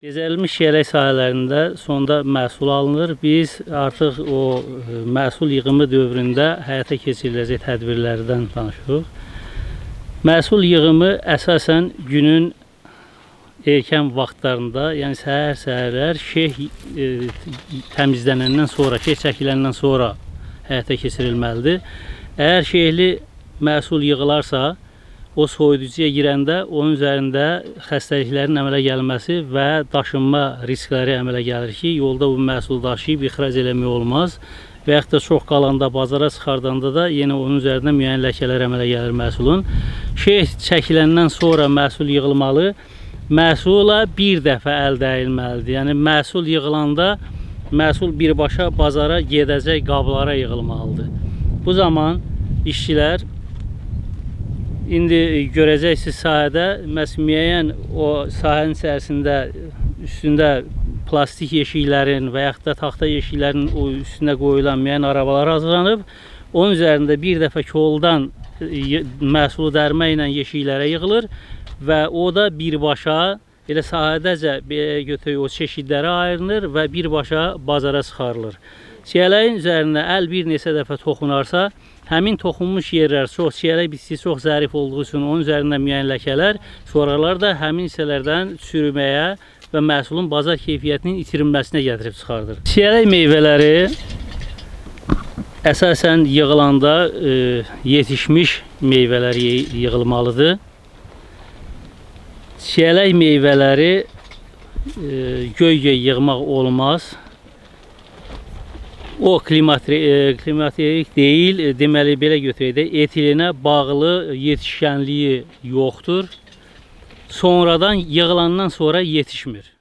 Bezərilmiş çiyələk sahələrində sonda məhsul alınır. Biz artıq o məhsul yığımı dövründə həyata keçiriləcək tədbirlərdən danışırıq. Məhsul yığımı əsasən günün erkən vaxtlarında, yəni səhər-səhərlər şeh təmizlənəndən sonra, şeh çəkiləndən sonra həyata keçirilməlidir. Əgər şehli məhsul yığılarsa, o soyuducuya girəndə onun üzərində xəstəliklərin əmələ gəlməsi və daşınma riskləri əmələ gəlir ki, yolda bu məhsul daşıyıb ixrac eləmək olmaz və yaxud da çox qalanda, bazara çıxardanda da yenə onun üzərində müəyyən ləkələr əmələ gəlir məhsulun. Şeh çəkiləndən sonra məhsul yığılmalı, məhsula bir dəfə əldə edilməlidir. Yəni məhsul yığılanda məhsul birbaşa bazara gedəcək qablara yığılmalıdır. Bu zaman işçilər İndi görəcəksiniz sahədə müəyyən o sahənin içərisində üstündə plastik yeşiklərin və yaxud da taxta yeşiklərin o üstünə qoyulan müəyyən arabalar hazırlanıb. Onun üzərində bir dəfə koldan məhsulu dərmə ilə yeşiklərə yığılır və o da birbaşa elə sahədəcə götürük o çeşidlərə ayrılır və birbaşa bazara çıxarılır. Çiyələyin üzərində əl bir neçə dəfə toxunarsa, həmin toxunmuş yerlər çiyələk bitkisi çox zərif olduğu üçün onun üzərində müəyyən ləkələr, sonralar da həmin hissələrdən çürüməyə və məhsulun bazar keyfiyyətinin itirilməsinə gətirib çıxardır. Çiyələk meyvələri əsasən yığılanda yetişmiş meyvələr yığılmalıdır. Çiyələk meyvələri göy-göy yığmaq olmaz. O klimaterik deyil, deməli belə götürək də etilinə bağlı yetişkənliyi yoxdur. Sonradan yığılandan sonra yetişmir.